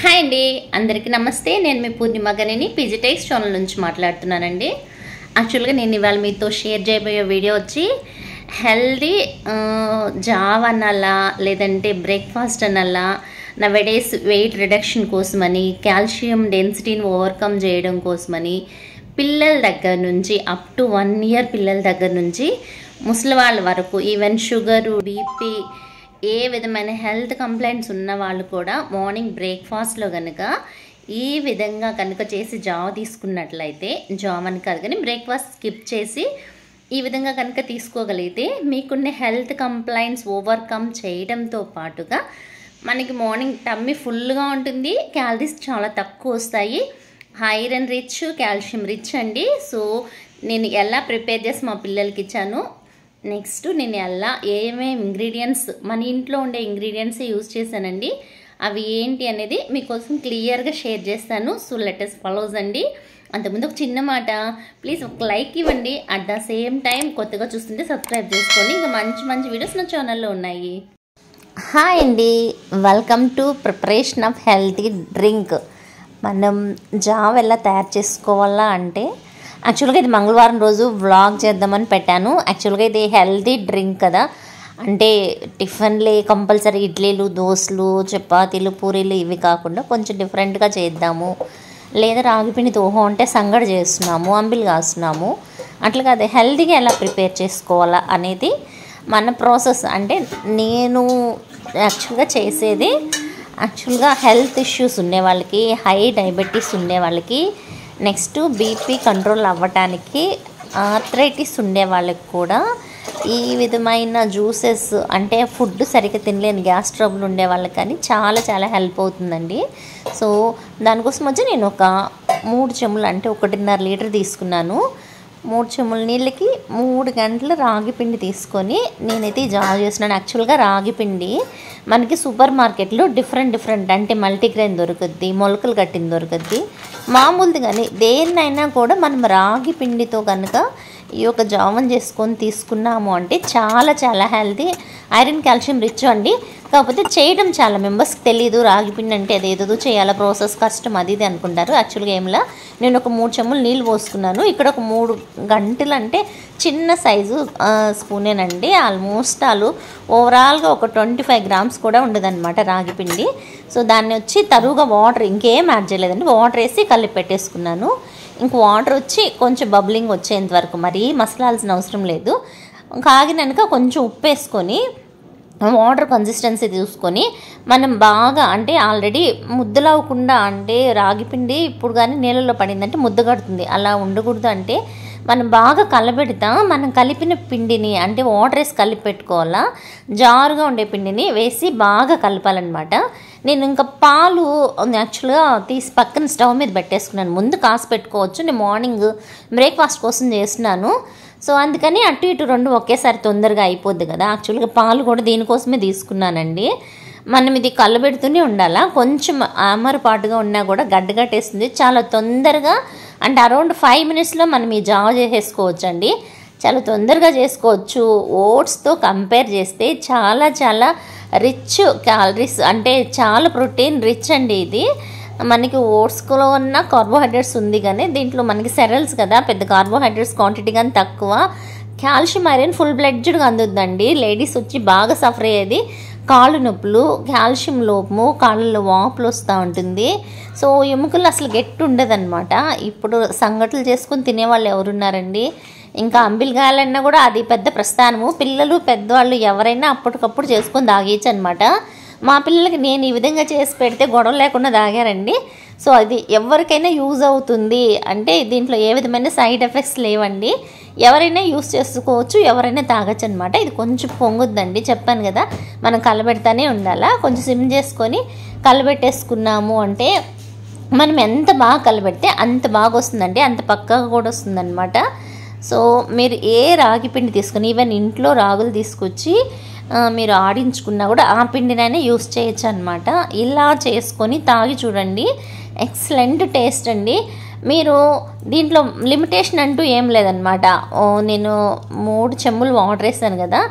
Hi అండి, అందరికీ నమస్తే. నేను మీ పూర్ణిమ గనిని పీజీ టెక్స్ ఛానల్ నుంచి మాట్లాడుతున్నానండి. యాక్చువల్గా నేను ఇవాళ మీతో షేర్ చేయబోయే వీడియో వచ్చి హెల్దీ జావ్ అనాలా లేదంటే బ్రేక్ఫాస్ట్ అనాలా, నవడేస్ వెయిట్ రిడక్షన్ కోసమని, కాల్షియం డెన్సిటీని ఓవర్కమ్ చేయడం కోసమని, పిల్లల దగ్గర నుంచి అప్ టు 1 year పిల్లల దగ్గర నుంచి ముసలి వాళ్ళ వరకు, ఈవెన్ షుగరు, బీపీ, ఏ విధమైన హెల్త్ కంప్లైంట్స్ ఉన్న వాళ్ళు కూడా మార్నింగ్ బ్రేక్ఫాస్ట్లో కనుక ఈ విధంగా కనుక చేసి జావ తీసుకున్నట్లయితే, జావ అని కాదు కానీ బ్రేక్ఫాస్ట్ స్కిప్ చేసి ఈ విధంగా కనుక తీసుకోగలిగితే మీకున్న హెల్త్ కంప్లైంట్స్ ఓవర్కమ్ చేయడంతో పాటుగా మనకి మార్నింగ్ టమ్మీ ఫుల్గా ఉంటుంది, క్యాలరీస్ చాలా తక్కువ వస్తాయి, ఐరన్ రిచ్, కాల్షియం రిచ్ అండి. సో నేను ఎలా ప్రిపేర్ చేసి మా పిల్లలకి ఇచ్చాను, నెక్స్ట్ నేను ఎలా ఏమేమి ఇంగ్రీడియంట్స్ మన ఇంట్లో ఉండే ఇంగ్రీడియంట్స్ యూజ్ చేశానండి, అవి ఏంటి అనేది మీకోసం క్లియర్గా షేర్ చేస్తాను. సో లెటెస్ట్ ఫాలోస్ అండి. అంతకుముందు ఒక చిన్న మాట, ప్లీజ్ ఒక లైక్ ఇవ్వండి. అట్ ద సేమ్ టైం కొత్తగా చూస్తుంటే సబ్స్క్రైబ్ చేసుకోండి. ఇంకా మంచి మంచి వీడియోస్ నా ఛానల్లో ఉన్నాయి. హాయ్ అండి, welcome to preparation of healthy drink. మనం జావ ఎలా తయారు చేసుకోవాలా అంటే, యాక్చువల్గా ఇది మంగళవారం రోజు వ్లాగ్ చేద్దామని పెట్టాను. యాక్చువల్గా ఇది హెల్తీ డ్రింక్ కదా, అంటే టిఫిన్లే కంపల్సరీ ఇడ్లీలు, దోశలు, చపాతీలు, పూరీలు ఇవి కాకుండా కొంచెం డిఫరెంట్గా చేద్దాము, లేదా రాగిపిండి దోహ అంటే సంగడి చేస్తున్నాము, అంబిలు కాస్తున్నాము, అట్లా కాదు హెల్తీగా ఎలా ప్రిపేర్ చేసుకోవాలా అనేది మన ప్రాసెస్. అంటే నేను యాక్చువల్గా చేసేది యాక్చువల్గా హెల్త్ ఇష్యూస్ ఉండే వాళ్ళకి, హై డయాబెటీస్ ఉండే వాళ్ళకి, నెక్స్ట్ బీపీ కంట్రోల్ అవ్వటానికి, ఆర్థరైటిస్ ఉండే వాళ్ళకి కూడా ఈ విధమైన జ్యూసెస్, అంటే ఫుడ్ సరిగ్గా తినలేని గ్యాస్ ట్రబుల్ ఉండే వాళ్ళకి కానీ చాలా చాలా హెల్ప్ అవుతుందండి. సో దానికోసం వచ్చి నేను ఒక 3 చెంబులు అంటే 1.5 లీటర్ తీసుకున్నాను. 3 చెంబుల నీళ్ళకి 3 గంటలు రాగిపిండి తీసుకొని నేనైతే జావ చేస్తున్నాను. యాక్చువల్గా రాగిపిండి మనకి సూపర్ మార్కెట్లో డిఫరెంట్ అంటే మల్టీగ్రెయిన్ దొరుకుద్ది, మొలకలు కట్టింది దొరుకుద్ది, మామూలుది కానీ దేన్నైనా కూడా మనం రాగి పిండితో కనుక ఈ యొక్క జావం చేసుకొని తీసుకున్నాము అంటే చాలా చాలా హెల్తీ, ఐరన్, కాల్షియం రిచ్ అండి. కాకపోతే చేయడం చాలా మెంబర్స్కి తెలీదు, రాగిపిండి అంటే అదేదో చేయాలా, ప్రాసెస్ కష్టం అది ఇది అనుకుంటారు. యాక్చువల్గా ఏమిలా నేను ఒక 3 చెంబులు నీళ్ళు పోసుకున్నాను. ఇక్కడ ఒక 3 గంటలు అంటే చిన్న సైజు స్పూనేనండి, ఆల్మోస్ట్ ఓవరాల్గా ఒక 25 grams కూడా ఉండదన్నమాట రాగిపిండి. సో దాన్ని వచ్చి తరువుగా వాటర్ ఇంకేం యాడ్ చేయలేదండి, వాటర్ వేసి కలిపి పెట్టేసుకున్నాను. ఇంక వాటర్ వచ్చి కొంచెం బబ్లింగ్ వచ్చేంత వరకు, మరీ మసలాల్సిన అవసరం లేదు. కాగినాక కొంచెం ఉప్పు వేసుకొని వాటర్ కన్సిస్టెన్సీ చూసుకొని మనం బాగా, అంటే ఆల్రెడీ ముద్దలవ్వకుండా, అంటే రాగిపిండి ఇప్పుడు కానీ నీళ్ళలో పడిందంటే ముద్ద కడుతుంది, అలా ఉండకూడదు. అంటే మనం బాగా కలబెడతాం, మనం కలిపిన పిండిని అంటే వాటర్ వేసి కలిపి పెట్టుకోవాలా, జారుగా ఉండే పిండిని వేసి బాగా కలపాలన్నమాట. నేను ఇంకా పాలు యాక్చువల్గా తీసి పక్కన స్టవ్ మీద పెట్టేసుకున్నాను, ముందు కాసి పెట్టుకోవచ్చు, నేను మార్నింగ్ బ్రేక్ఫాస్ట్ కోసం చేస్తున్నాను. సో అందుకని అటు ఇటు 2 ఒకేసారి తొందరగా అయిపోద్ది కదా. యాక్చువల్గా పాలు కూడా దీనికోసమే తీసుకున్నానండి. మనం ఇది కలబెడుతూనే ఉండాలా, కొంచెం ఆమరపాటుగా ఉన్నా కూడా గడ్డగట్టేస్తుంది చాలా తొందరగా. అంటే అరౌండ్ 5 minutesలో మనం ఈ జావ చేసేసుకోవచ్చు అండి, చాలా తొందరగా చేసుకోవచ్చు. ఓట్స్తో కంపేర్ చేస్తే చాలా చాలా రిచ్ క్యాలరీస్, అంటే చాలా ప్రోటీన్ రిచ్ అండి ఇది. మనకి ఓట్స్లో ఉన్న కార్బోహైడ్రేట్స్ ఉంది కానీ దీంట్లో మనకి సెరల్స్ కదా, పెద్ద కార్బోహైడ్రేట్స్ క్వాంటిటీ కానీ తక్కువ, కాల్షియం ఐరన్ ఫుల్ బ్లడ్జ్డ్గా అందుద్దండి. లేడీస్ వచ్చి బాగా సఫర్ అయ్యేది కాళ్ళు నొప్పులు, కాల్షియం లోపము, కాళ్ళలో వాపులు వస్తూ ఉంటుంది. సో ఎముకలు అసలు గట్టి ఉండదన్నమాట. ఇప్పుడు సంగట్లు చేసుకుని తినేవాళ్ళు ఎవరున్నారండి, ఇంకా అంబిలు కాయాలన్నా కూడా అది పెద్ద ప్రస్థానము. పిల్లలు పెద్దవాళ్ళు ఎవరైనా అప్పటికప్పుడు చేసుకొని తాగేయచ్చు అనమాట. మా పిల్లలకి నేను ఈ విధంగా చేసి పెడితే గొడవ లేకుండా తాగారండి. సో అది ఎవరికైనా యూజ్ అవుతుంది, అంటే దీంట్లో ఏ విధమైన సైడ్ ఎఫెక్ట్స్ లేవండి, ఎవరైనా యూజ్ చేసుకోవచ్చు, ఎవరైనా తాగొచ్చు అనమాట. ఇది కొంచెం పొంగుద్దండి, చెప్పాను కదా, మనం కలబెడతానే ఉండాలా. కొంచెం సిమ్ చేసుకొని కలబెట్టేసుకున్నాము అంటే మనం ఎంత బాగా కలబెడితే అంత బాగా వస్తుందండి, అంత పక్కగా కూడా వస్తుందన్నమాట. సో మీరు ఏ రాగి పిండి తీసుకొని, ఈవెన్ ఇంట్లో రాగులు తీసుకొచ్చి మీరు ఆడించుకున్నా కూడా ఆ పిండినైనా యూస్ చేయొచ్చు అనమాట. ఇలా చేసుకొని తాగి చూడండి, ఎక్సలెంట్ టేస్ట్ అండి. మీరు దీంట్లో లిమిటేషన్ అంటూ ఏం లేదనమాట. నేను 3 చెంబులు వాటర్ వేసాను కదా,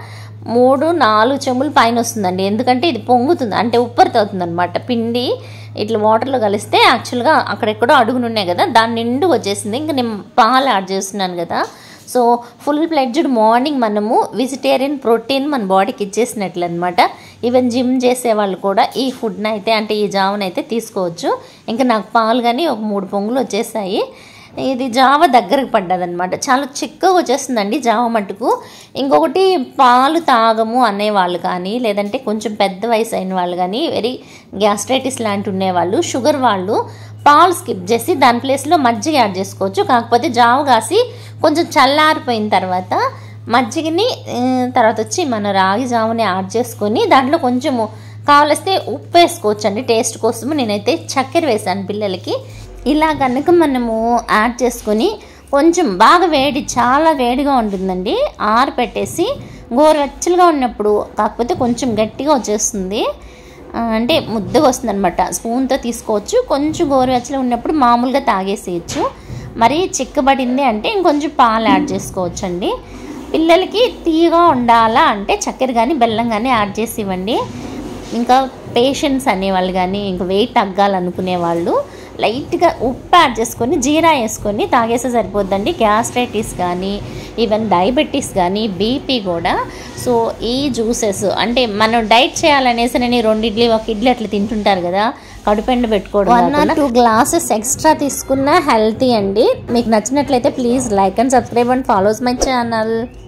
3-4 చెంబులు పైన వస్తుందండి. ఎందుకంటే ఇది పొంగుతుంది, అంటే ఉప్పరితో అవుతుంది అనమాట. పిండి ఇట్లా వాటర్లో కలిస్తే యాక్చువల్గా అక్కడెక్కడో అడుగునున్నాయి కదా, దాని నిండు వచ్చేసింది. ఇంకా నేను పాలు యాడ్ చేస్తున్నాను కదా. సో ఫుల్ ఫ్లెడ్జ్డ్ మార్నింగ్ మనము వెజిటేరియన్ ప్రోటీన్ మన బాడీకి ఇచ్చేసినట్లు అనమాట. ఈవెన్ జిమ్ చేసే వాళ్ళు కూడా ఈ ఫుడ్ని అయితే, అంటే ఈ జావనైతే తీసుకోవచ్చు. ఇంకా నాకు పాలు కానీ ఒక 3 పొంగులు వచ్చేసాయి. ఇది జావ దగ్గరకు పడ్డదనమాట. చాలా చిక్కగా వచ్చేస్తుందండి జావ మట్టుకు. ఇంకొకటి పాలు తాగము అనేవాళ్ళు కానీ, లేదంటే కొంచెం పెద్ద వయసు అయిన వాళ్ళు కానీ, వెరీ గ్యాస్ట్రైటిస్ లాంటి ఉండేవాళ్ళు, షుగర్ వాళ్ళు పాలు స్కిప్ చేసి దాని ప్లేస్లో మజ్జిగ యాడ్ చేసుకోవచ్చు. కాకపోతే జావ కాసి కొంచెం చల్లారిపోయిన తర్వాత మజ్జిగని తర్వాత వచ్చి మన రాగి జావని యాడ్ చేసుకొని దాంట్లో కొంచెము కావలిస్తే ఉప్పు వేసుకోవచ్చు అండి టేస్ట్ కోసము. నేనైతే చక్కెర వేసాను పిల్లలకి. ఇలా కనుక మనము యాడ్ చేసుకొని కొంచెం బాగా చాలా వేడిగా ఉంటుందండి, ఆరపెట్టేసి గోరువెచ్చలుగా ఉన్నప్పుడు, కాకపోతే కొంచెం గట్టిగా వచ్చేస్తుంది, అంటే ముద్దగా వస్తుంది అనమాట. స్పూన్తో తీసుకోవచ్చు. కొంచెం గోరువెచ్చలు ఉన్నప్పుడు మామూలుగా తాగేసేయచ్చు. మరి చిక్కబడింది అంటే ఇంకొంచెం పాలు యాడ్ చేసుకోవచ్చు అండి. పిల్లలకి తీయగా ఉండాలా అంటే చక్కెర కానీ బెల్లం కానీ యాడ్ చేసి ఇవ్వండి. ఇంకా పేషెంట్స్ అనేవాళ్ళు కానీ, ఇంకా వెయిట్ తగ్గాలనుకునే వాళ్ళు లైట్గా ఉప్పు యాడ్ చేసుకొని జీరా వేసుకొని తాగేస్తే సరిపోద్దండి. గ్యాస్ట్రైటిస్ కానీ, ఈవెన్ డయాబెటీస్ కానీ, బీపీ కూడా. సో ఈ జ్యూసెస్ అంటే మనం డైట్ చేయాలనేసి నేను 2 ఇడ్లీ 1 ఇడ్లీ అట్లా తింటుంటారు కదా, కడుపెండ పెట్టుకోవడం 1 or 2 గ్లాసెస్ ఎక్స్ట్రా తీసుకున్న హెల్తీ అండి. మీకు నచ్చినట్లయితే please like and subscribe and follows my channel.